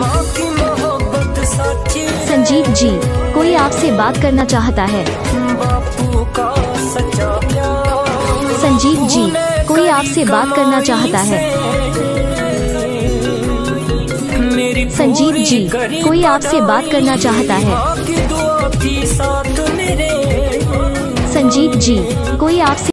संजीत जी, कोई आपसे बात करना चाहता है। संजीत जी, कोई आपसे बात करना चाहता है। संजीत जी, कोई आपसे बात करना चाहता है। संजीत जी, कोई आपसे